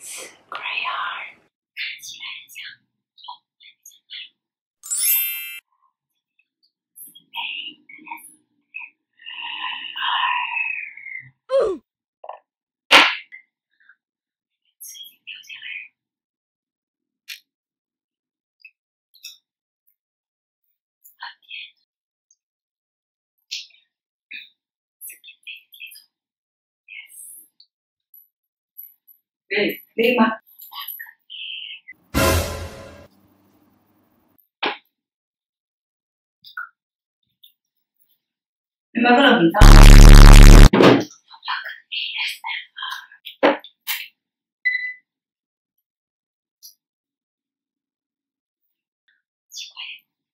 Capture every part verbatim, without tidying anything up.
crayon 看起来很像红的那种蓝。嗯，刺已经掉下来了。很甜。这边那个节奏 ，yes。可以，可以吗？有没有可能比较？奇怪。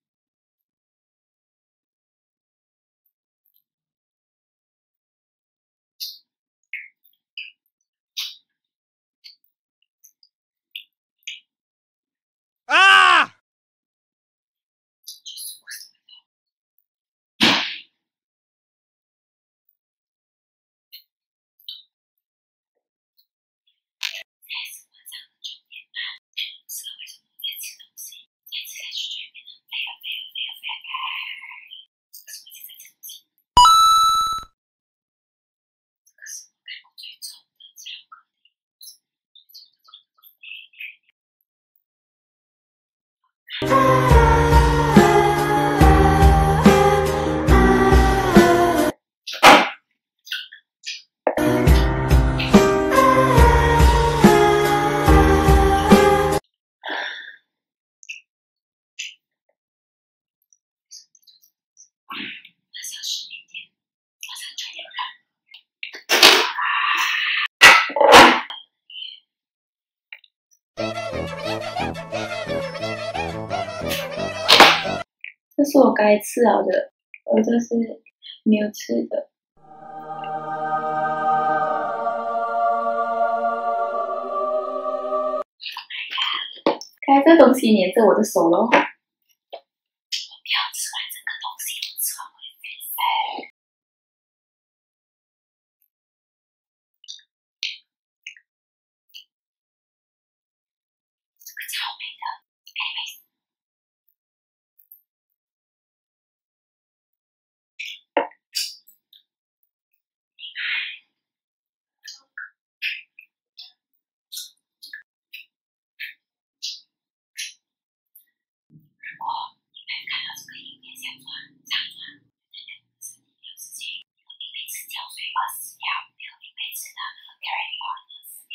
啊！ 这是我该吃了的，而这是没有吃的。该这东西粘着我的手咯。我不要吃完整个东西，我吃完会肥。这个超美的 ，anyways。如果你们看到这个影片下传上传，代表你们身体有事情，有因为吃胶水而死掉，没有因为吃的 carry on 而死掉。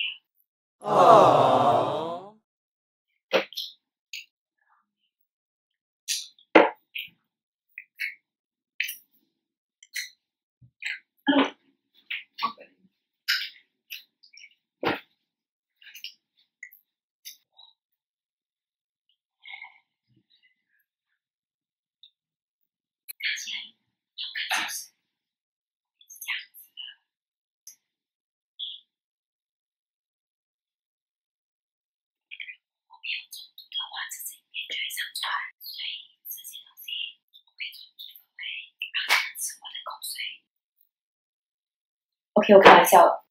哦。OK， 我开玩笑了。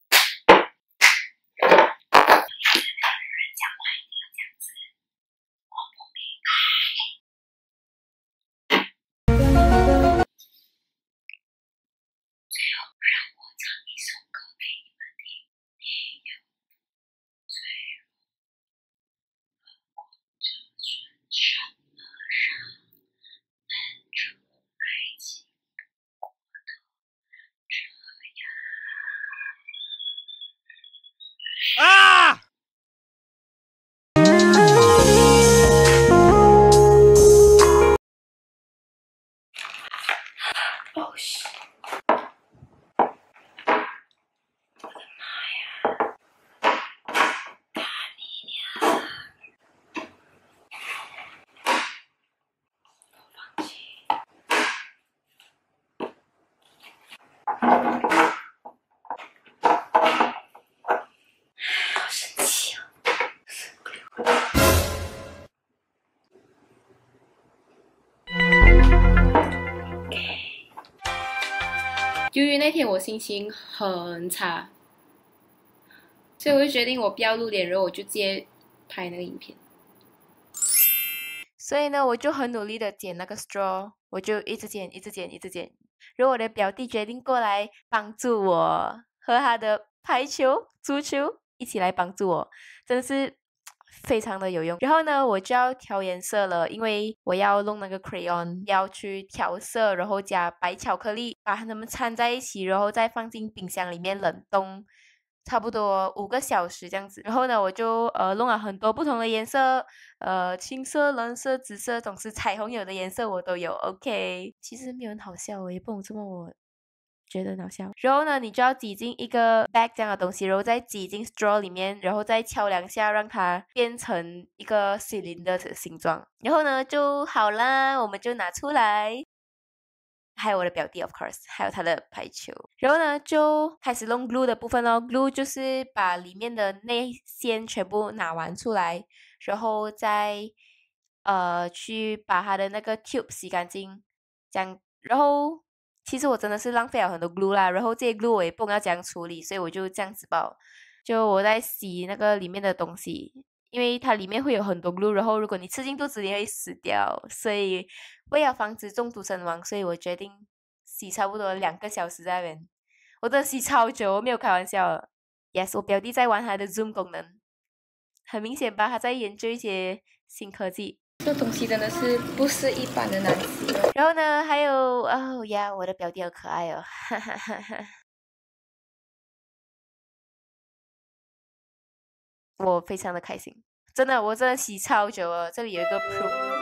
啊 ！Oh shit！ 我的妈呀！大你娘！我放弃。好生气啊！由于那天我心情很差， 所以我就决定我不要露脸，然后我就直接拍那个影片。 所以呢，我就很努力的剪那个 straw， 我就一直剪，一直剪，一直剪。然后我的表弟决定过来帮助我和他的排球、足球一起来帮助我，真的是非常的有用。然后呢，我就要调颜色了，因为我要弄那个 crayon， 要去调色，然后加白巧克力，把它们掺在一起，然后再放进冰箱里面冷冻。差不多五个小时这样子，然后呢，我就呃弄了很多不同的颜色，呃，青色、蓝色、紫色，总是彩虹有的颜色我都有。OK， 其实没有很好笑，我也不懂这么我觉得很好笑。然后呢，你就要挤进一个 bag 这样的东西，然后再挤进 straw 里面，然后再敲两下，让它变成一个 cylinder 的形状。然后呢就好啦，我们就拿出来。还有我的表弟 of course， 还有他的排球。然后呢就开始弄 glue 的部分咯。 glue 就是把里面的内馅全部拿完出来，然后再呃去把它的那个 tube 洗干净，这样。然后其实我真的是浪费了很多 glue 啦，然后这些 glue 我也不知道怎样处理，所以我就这样子吧，就我在洗那个里面的东西，因为它里面会有很多 glue， 然后如果你吃进肚子你会死掉，所以为了防止中毒身亡，所以我决定洗差不多两个小时在那边。我真的洗超久，我没有开玩笑。Yes， 我表弟在玩他的 Zoom 功能，很明显吧，他在研究一些新科技。 这东西真的是不是一般的难洗。 然后呢，还有哦呀，我的表弟好可爱哦，哈哈哈哈。我非常的开心，真的，我真的洗超久了。这里有一个 proof。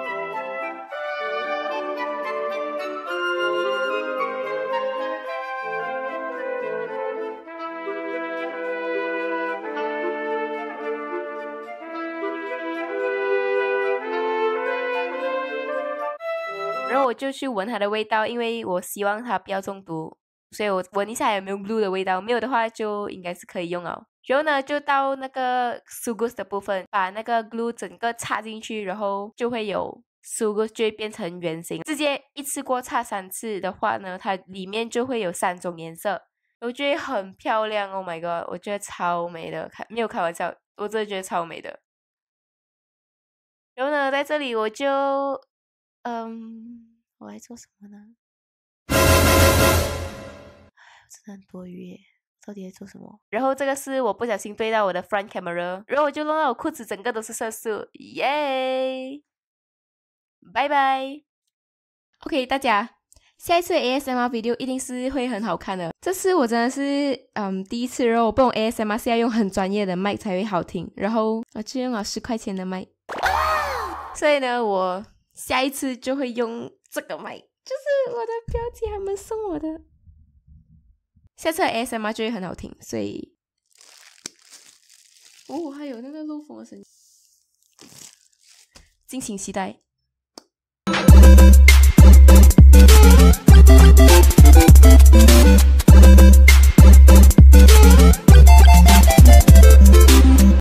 然后我就去闻它的味道，因为我希望它不要中毒，所以我闻一下有没有 glue 的味道，没有的话就应该是可以用了。然后呢，就到那个 sugus 的部分，把那个 glue 整个插进去，然后就会有 sugus 就会变成圆形。直接一次过插三次的话呢，它里面就会有三种颜色，我觉得很漂亮。Oh my god， 我觉得超美的，开没有开玩笑，我真的觉得超美的。然后呢，在这里我就嗯，我在做什么呢？哎，我真的很多余耶，到底在做什么？然后这个是我不小心对到我的 front camera， 然后我就弄到我裤子整个都是色素，耶！拜拜。OK， 大家，下一次 A S M R video 一定是会很好看的。这次我真的是嗯第一次，然后我不懂 A S M R 是要用很专业的麦才会好听，然后我就用了十块钱的麦，所以呢，我下一次就会用这个麦，就是我的表姐他们送我的。下次的 A S M R 就会很好听，所以哦，还有那个漏风的声音，敬请期待。Thank you.